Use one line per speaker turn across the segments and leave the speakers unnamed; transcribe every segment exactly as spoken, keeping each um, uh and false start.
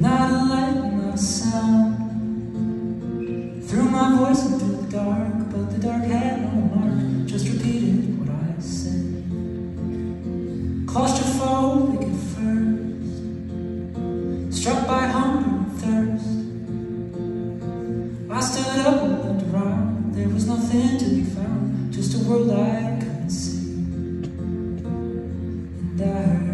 Not a light, not a sound. Threw my voice into the dark, but the dark had no mark, just repeated what I said. Claustrophobic at first, struck by hunger and thirst. I stood up and looked around. There was nothing to be found, just a world I couldn't see. And I heard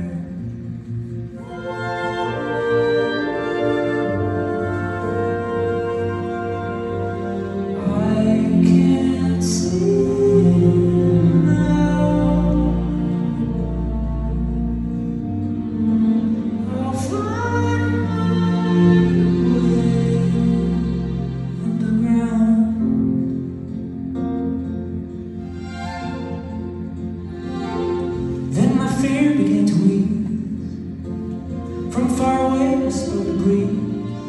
fear began to ease. From far away I saw the breeze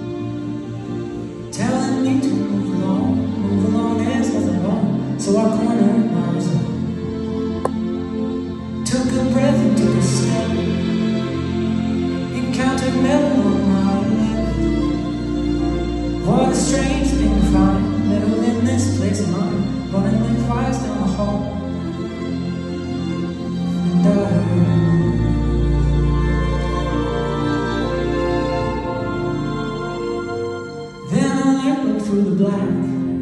telling me to move along, move along, there's nothing wrong. So I cornered my resolve, took a breath and took a step, encountered metal on my left. What a strange thing to find, metal in this place of mine, running lengthwise down the hall. And I then I looked through the black.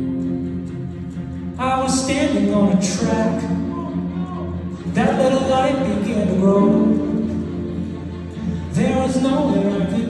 I was standing on a track. That little light began to grow. There was nowhere I could